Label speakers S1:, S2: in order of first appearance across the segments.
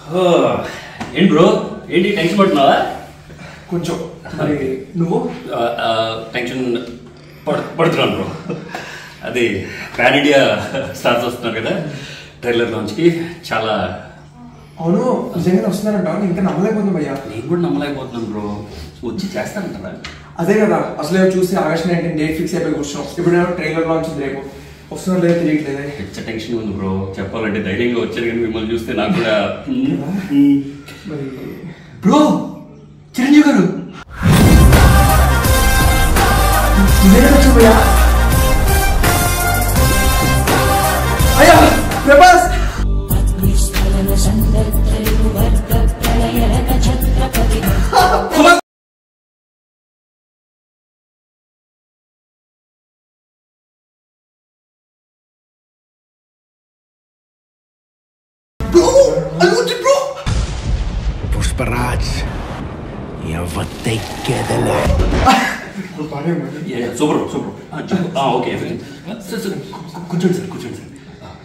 S1: ఏంటి బ్రో, ఏంటి టెన్షన్ పడుతున్నావా?
S2: కొంచెం. నువ్వు?
S1: టెన్షన్ పడుతున్నాను బ్రో. అది పాన్ ఇండియా స్టార్స్ వస్తున్నారు కదా ట్రైలర్ లాంచ్కి. చాలా
S2: అవును, నిజంగానే వస్తున్నారంట. ఇంకా నమ్మలేకపోతున్నా భయ్యా.
S1: నేను కూడా నమ్మలేకపోతున్నాను బ్రో. వచ్చి చేస్తానంటారా?
S2: అదే కదా, అసలు చూసి August 19 డేట్ ఫిక్స్ అయిపోయి కూర్చున్నాం. ఇప్పుడు ట్రైలర్ లాంచ్ రేపు వస్తున్నారు లేదో తెలియట్లేదు.
S1: పెద్ద టెన్షన్ ఉంది బ్రో. చెప్పాలంటే ధైర్యంగా వచ్చారు కానీ మిమ్మల్ని చూస్తే నాకు కూడా.
S2: బ్రో, చిరంజీవి గారు భయ్యా. అయ్యా ప్రభాస్.
S3: Pushparaj, ఎవతెక్కేదలే.
S1: Super super. ఓకే కూర్చోండి సార్, కూర్చోండి సార్.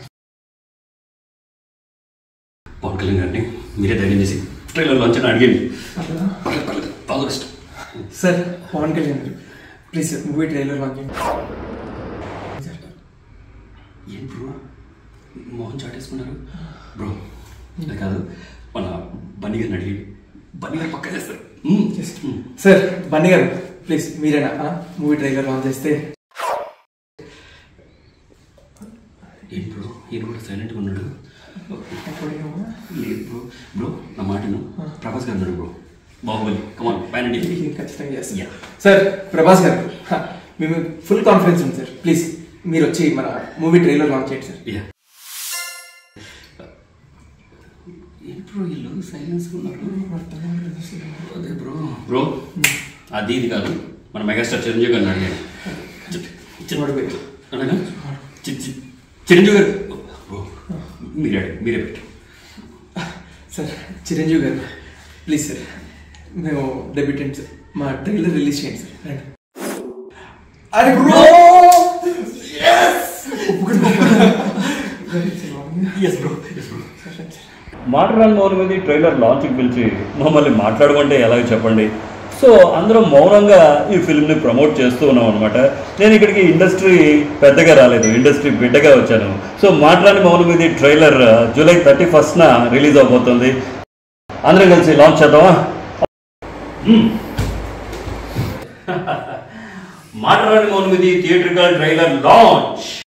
S1: పవన్ కళ్యాణ్ గారిని మీరే ధైర్యం చేసి ట్రైలర్ లాంచ్ అని అడిగండి. All the best
S2: sir. Pawan Kalyan గారు please sir, movie trailer launch చేయండి.
S1: ఏం బ్రో మోహన్ చాటేసుకున్నారు బ్రో? అది కాదు, మన బన్నీ గారిని అడిగి బన్నీ గారు పక్కా చేస్తారు.
S2: సార్ బన్నీ గారు ప్లీజ్ మీరేనా మూవీ ట్రైలర్ లాంచ్ చేస్తే?
S1: ఏం బ్రో, ఈయన కూడా సైలెంట్గా ఉన్నాడు. లేదు బ్రో. బ్రో నా మాటను ప్రభాస్ గారు ఉన్నాడు bro. Baahubali come on pan India
S2: ఖచ్చితంగా చేస్తాం. సార్ ప్రభాస్ గారు మేము ఫుల్ కాన్ఫిడెన్స్ ఉంది సార్. ప్లీజ్ మీరు వచ్చి మన మూవీ ట్రైలర్ లాంచ్ చేయండి సార్.
S1: ఏంటి బ్రో వీళ్ళు సైలెన్స్గా ఉన్నారు? అదే బ్రో. బ్రో అది ఇది కాదు, మన మెగాస్టార్ చిరంజీవి గారిని అడిగాను. చిరంజీవి గారు బ్రో మీరే పెట్టి.
S2: సార్ చిరంజీవి గారు ప్లీజ్ సార్, మేము డెబ్యూటెంట్ సార్, మా ట్రైలర్ రిలీజ్ చేయండి సార్. రండి. అరే బ్రో
S1: మాటరాని మౌనమిది ట్రైలర్ లాంచ్కి పిలిచి మమ్మల్ని మాట్లాడమంటే ఎలాగో చెప్పండి. సో అందరం మౌనంగా ఈ ఫిల్మ్ని ప్రమోట్ చేస్తూ ఉన్నాం అనమాట. నేను ఇక్కడికి ఇండస్ట్రీ పెద్దగా రాలేదు, ఇండస్ట్రీ బిడ్డగా వచ్చాను. So Maatarani Mounamidi trailer July 31న రిలీజ్ అవబోతుంది. అందరం కలిసి లాంచ్ చేద్దామా? Maatarani Mounamidi theatrical trailer launch.